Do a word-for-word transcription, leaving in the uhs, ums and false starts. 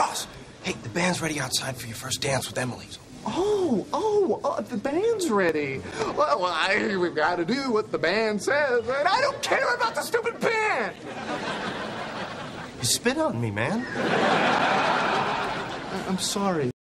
Ross, hey, the band's ready outside for your first dance with Emily. Oh, oh, uh, the band's ready. Well, well I, we've got to do what the band says, and I don't care about the stupid band. You spit on me, man. I- I'm sorry.